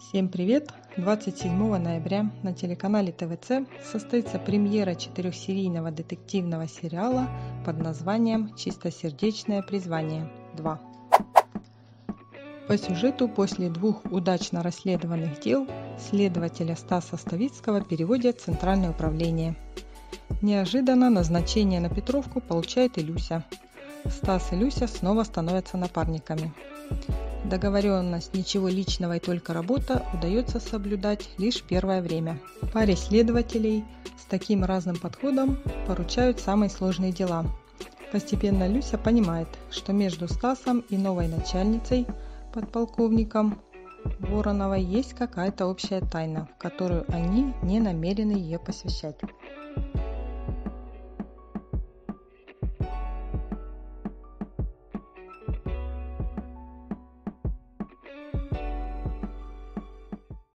Всем привет! 27 ноября на телеканале ТВЦ состоится премьера 4-серийного детективного сериала под названием «Чистосердечное призвание 2». По сюжету после 2 удачно расследованных дел следователя Стаса Ставицкого переводят в Центральное управление. Неожиданно назначение на Петровку получает и Люся. Стас и Люся снова становятся напарниками. Договоренность «ничего личного и только работа» удается соблюдать лишь первое время. Паре следователей с таким разным подходом поручают самые сложные дела. Постепенно Люся понимает, что между Стасом и новой начальницей, подполковником Вороновой, есть какая-то общая тайна, в которую они не намерены ее посвящать.